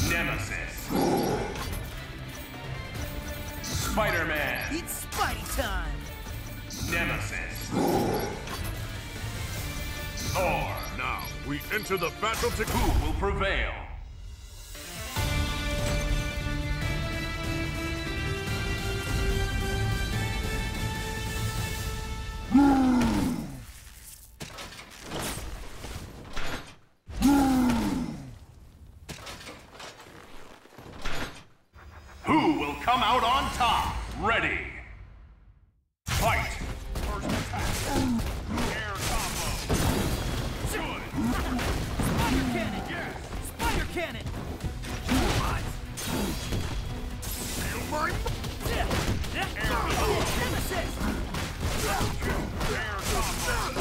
Nemesis. Spiderman. It's Spidey time! Nemesis. Thor. Now, we enter the battle to Who will prevail? Who will come out on top? Ready. Fight. First attack. Air combo. Good. Spider cannon! Yes. Spider cannon! Nemesis! Air combo.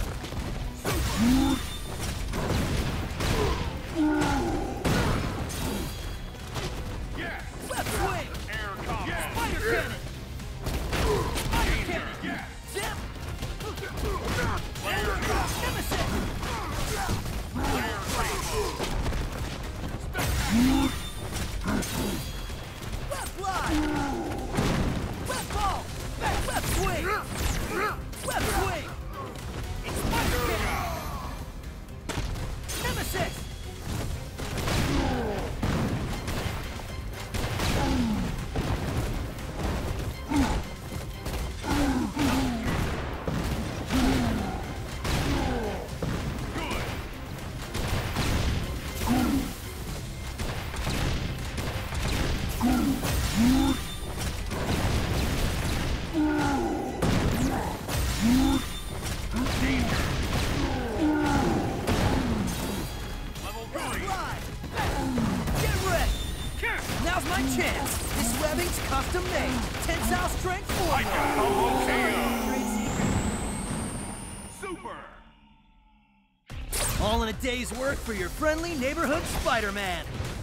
Yes. Left swing! Air combo. Spider cannon! Spider cannon! Yes. Zip! Air combo. Nemesis! Air combo. Left line! Left ball! Left swing! Left swing! It's Spider cannon! Nemesis! Now's my chance! This webbing's custom made! Tensile strength formula! Super! All in a day's work for your friendly neighborhood Spider-Man!